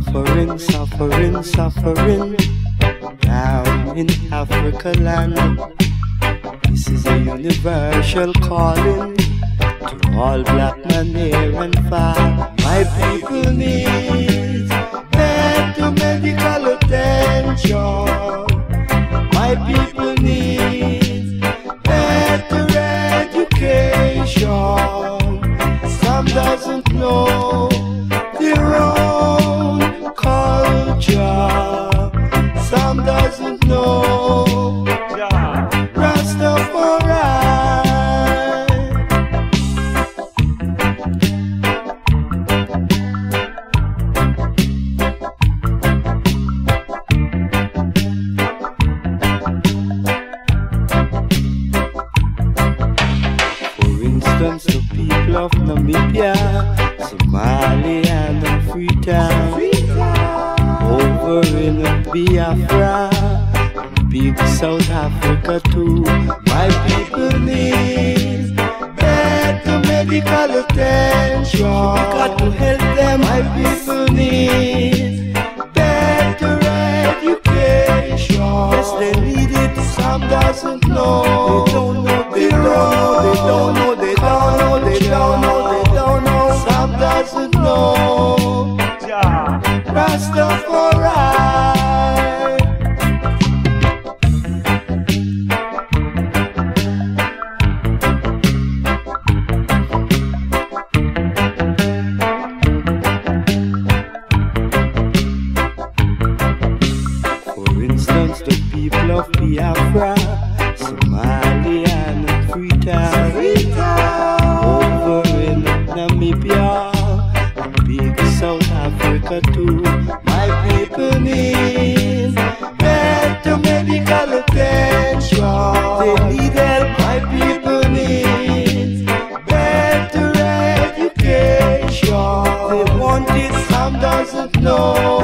Suffering, suffering, suffering down in Africa land. This is a universal calling to all black men near and far. My people need better medical attention. My people need better education. Some doesn't know their own culture. Some doesn't know Rastafari. For instance, the people of Namibia, Somalia and Freetown, over in Biafra, big South Africa too. My people need better medical attention. We got to help them. My people need better education. Yes, they need it. Some doesn't know. They don't know. They don't know. They don't know. They don't know. They don't know. Some doesn't know. Rastafari. For instance, the people of Biafra, Somalia and Freetown, over in Namibia, big South Africa too. My people need better medical attention. They need help. My people need better education. They want it. Some doesn't know.